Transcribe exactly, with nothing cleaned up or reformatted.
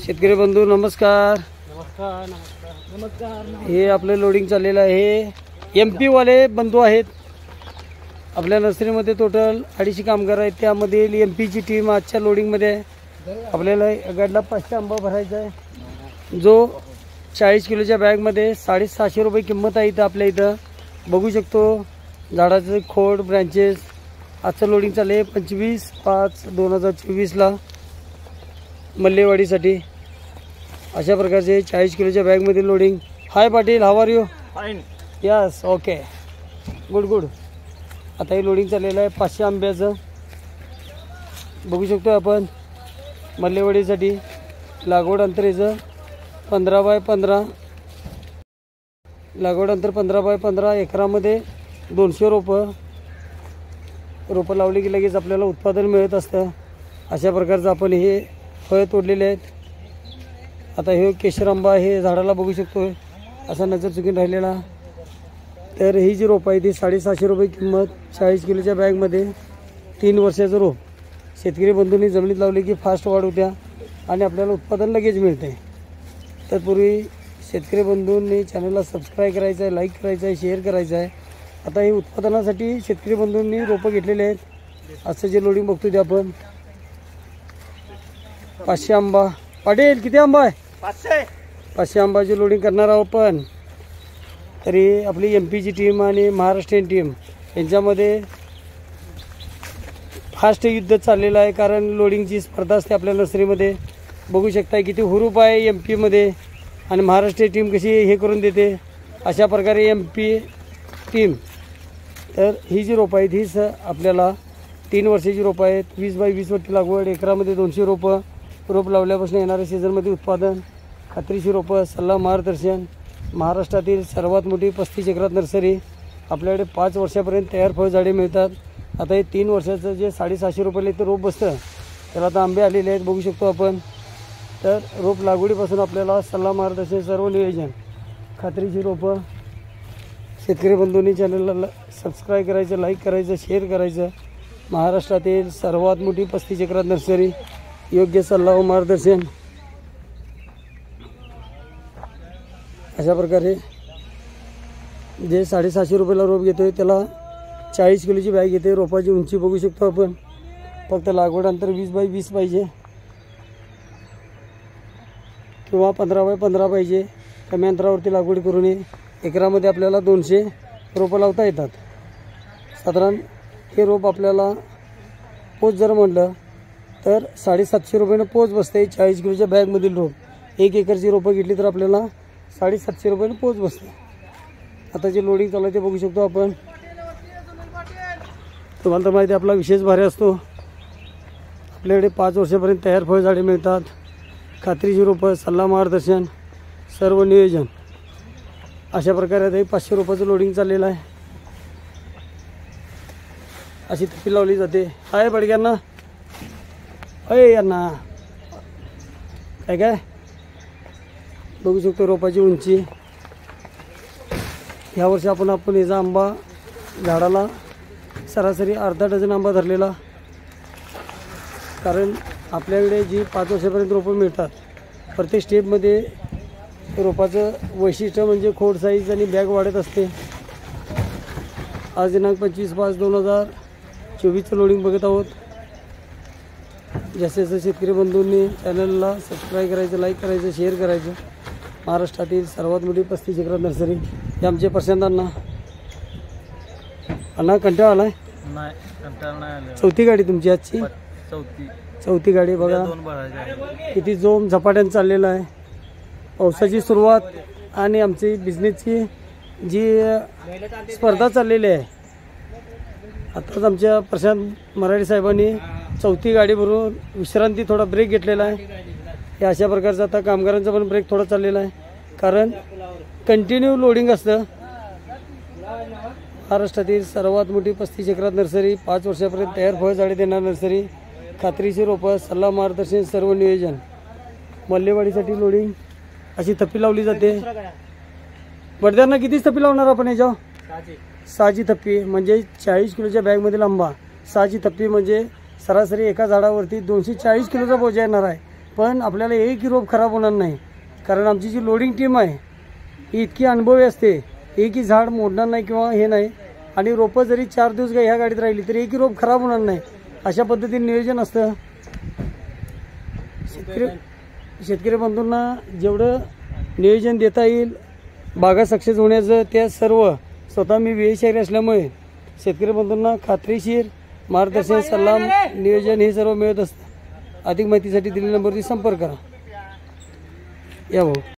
शेतकरी बंधू नमस्कार. नमस्कार नमस्कार नमस्कार. हे आपलं लोडिंग चाललेलं आहे. एम पी वाले बंधू आहेत आपल्या नर्सरीमध्ये. टोटल अडीचशे कामगार आहेत. त्यामध्ये एम पीची टीम आजच्या लोडिंगमध्ये आहे. आपल्याला गाडीला पाचशे आंबा भरायचा आहे, जो चाळीस किलोच्या बॅगमध्ये साडेसहाशे रुपये किंमत आहे. इथं आपल्या इथं बघू शकतो झाडाचं खोड ब्रँचेस. आजचं लोडिंग चाललं आहे पंचवीस पाच दोन हजार चोवीसला मल्लेवाडीसाठी. अशा प्रकारचे चाळीस किलोच्या बॅगमध्ये loading. Hi Patil, how are you? Fine. Yes, okay, good good. आता हे लोडिंग चाललेलं आहे पाचशे आंब्याचं. बघू शकतो आपण मल्लेवाडीसाठी. लागवड अंतर याचं पंधरा बाय पंधरा. लागवड अंतर पंधरा बाय पंधरा. एकरामध्ये दोनशे रोपं रोपं लावली की लगेच आपल्याला उत्पादन मिळत असतं. अशा प्रकारचं आपण हे फळं तोडलेले आहेत. आता हे केशर आंबा हे झाडाला बघू शकतो असा नजर चुकीन राहिलेला. तर ही जी रोपं आहे ती साडेसहाशे रुपये किंमत. चाळीस किलोच्या बॅगमध्ये तीन वर्षाचं रोप. शेतकरी बंधूंनी जमिनीत लावली की फास्ट वाढ होत्या आणि आपल्याला उत्पादन लगेच मिळते. तर पूर्वी शेतकरी बंधूंनी चॅनलला सबस्क्राईब करायचं आहे, लाईक करायचं आहे, शेअर करायचं आहे. आता हे उत्पादनासाठी शेतकरी बंधूंनी रोपं घेतलेले आहेत. असं जे लोडिंग बघतो ते आपण पाचशे आंबा. पाटील किती आंबा आहे? पाचशे पाचशे आंबाची लोडिंग करणार आहोत पण. तरी आपली एम पीची टीम आणि महाराष्ट्रीयन टीम यांच्यामध्ये फास्ट युद्ध चाललेलं आहे. कारण लोडिंगची स्पर्धा असते आपल्या नर्सरीमध्ये. बघू शकता किती हुरूप आहे एम पीमध्ये आणि महाराष्ट्रीय टीम कशी हे करून देते. अशा प्रकारे एम पी टीम. तर ही जी रोपं आहेत हीच आपल्याला तीन वर्षाची रोपं आहेत. वीस बाय वीस वरती लागवड. एकरामध्ये दोनशे रोपं. रोप लावल्यापासून येणाऱ्या सीझनमध्ये उत्पादन. खात्रीशीर रोपं. सल्ला मार्गदर्शन. महाराष्ट्रातील सर्वात मोठी पस्तीस एकरात नर्सरी. आपल्याकडे पाच वर्षापर्यंत तयार फळझाडे मिळतात. आता हे तीन वर्षाचं जे साडेसहाशे रुपयाला इथं रोप बसतं त्याला आता आंबे आलेले आहेत बघू शकतो आपण. तर रोप लागवडीपासून आपल्याला सल्ला मार्गदर्शन सर्व नियोजन. खात्रीशीर रोपं. शेतकरी बंधूंनी चॅनलला सबस्क्राईब करायचं, लाईक करायचं, शेअर करायचं. महाराष्ट्रातील सर्वात मोठी पस्तीस एकरात नर्सरी. योग्य सल्ला व मार्गदर्शन. अशा प्रकारे जे साडेसहाशे रुपयाला रोप घेतो आहे त्याला चाळीस किलोची बॅग येते. रोपाची उंची बघू शकतो आपण. फक्त लागवड अंतर वीस बाय वीस पाहिजे किंवा पंधरा बाय पंधरा पाहिजे. कमी अंतरावरती लागवड करू नये. एकरामध्ये आपल्याला दोनशे रोपं लावता येतात. साधारण हे रोप आपल्याला पोच जर म्हटलं तर साडेसातशे रुपयानं पोच बसते. चाळीस किलोच्या बॅगमधील रोप. एक एकरची रोपं घेतली तर आपल्याला साडेसातशे रुपयानं पोच बसते. आता जे लोडिंग चालू आहे ते बघू शकतो आपण. तुम्हाला तर माहिती आहे आपला विशेष भारी असतो. आपल्याकडे पाच वर्षापर्यंत तयार फळझाडे मिळतात. खात्रीशीर रोपं, सल्ला मार्गदर्शन, सर्व नियोजन. अशा प्रकारे आता पाचशे रुपयाचं लोडिंग चाललेलं आहे. अशी थप्पी लावली जाते. आहे बडक्यांना अय यांना काय काय बघू शकतो. रोपाची उंची. यावर्षी आपण आपण याचा आंबा झाडाला सरासरी अर्धा डझन आंबा धरलेला. कारण आपल्याकडे जी पाच वर्षापर्यंत रोपं मिळतात प्रत्येक स्टेपमध्ये रोपाचं वैशिष्ट्य म्हणजे खोड साईज आणि बॅग वाढत असते. आज दिनांक पंचवीस पाच दोन हजार चोवीसचं लोडिंग बघत आहोत. जसे जसे शेतकरी बंधूंनी चॅनलला सबस्क्राईब करायचं, लाईक करायचं, शेअर करायचं. महाराष्ट्रातील सर्वात मोठी पस्तीस एकरात नर्सरी. हे आमचे प्रशांतांना. अण्णा कंटाळा आलाय? नाही, कंटाळा नाही आला. चौथी गाडी तुमची आजची? चौथी चौथी गाडी. बघा किती जोम झपाट्यानं चाललेला आहे. पावसाची सुरुवात आणि आमची बिझनेसची जी स्पर्धा चाललेली आहे. आताच आमच्या प्रशांत मराठी साहेबांनी चौथी गाडी भरून विश्रांती थोडा ब्रेक घेतलेला आहे. हे अशा प्रकारचा आता कामगारांचा पण ब्रेक थोडा चाललेला आहे. कारण कंटिन्यू लोडिंग असतं. महाराष्ट्रातील सर्वात मोठी पस्तीस एकरात नर्सरी. पाच वर्षापर्यंत तयार फळझाडे देणार नर्सरी. खात्रीशीर रोपं, सल्ला मार्गदर्शन, सर्व नियोजन. मल्लेवाडीसाठी लोडिंग. अशी थप्पी लावली जाते. वडद्यांना कितीच थप्पी लावणार आपण याच्यावर? सहाची थप्पी म्हणजे चाळीस किलोच्या बॅगमधील आंबा. सहाची थप्पी म्हणजे सरासरी एका झाडावरती दोनशे चाळीस किलोचा बोजा येणार आहे. पण आपल्याला एकही रोप खराब होणार नाही, कारण आमची जी लोडिंग टीम आहे ही इतकी अनुभवी असते, एकही झाड मोडणार नाही किंवा हे नाही, आणि रोपं जरी चार दिवस काय ह्या गाडीत राहिली तरी एकही रोप खराब होणार नाही, अशा पद्धतीने नियोजन असतं. शेतकरी शेतकरी बंधूंना जेवढं नियोजन देता येईल बागा सक्सेस होण्याचं, त्या सर्व स्वतः मी वेळशाहीर असल्यामुळे शेतकरी बंधूंना खात्रीशीर मार्गदर्शन, सल्ला, नियोजन हे सर्व मिळत असतं. अधिक माहितीसाठी दिलेल्या नंबरवरती संपर्क करा. या भाऊ.